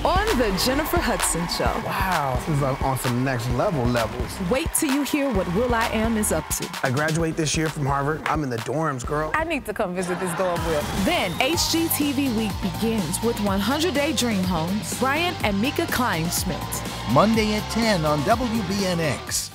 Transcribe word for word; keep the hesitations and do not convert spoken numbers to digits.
on the Jennifer Hudson Show. Wow, this is on some next level levels. Wait till you hear what will I am is up to. I graduate this year from Harvard. I'm in the dorms, girl. I need to come visit this girl with. Then H G T V week begins with one hundred day Dream Homes, Brian and Mika Kleinschmidt. Monday at ten on W B N X.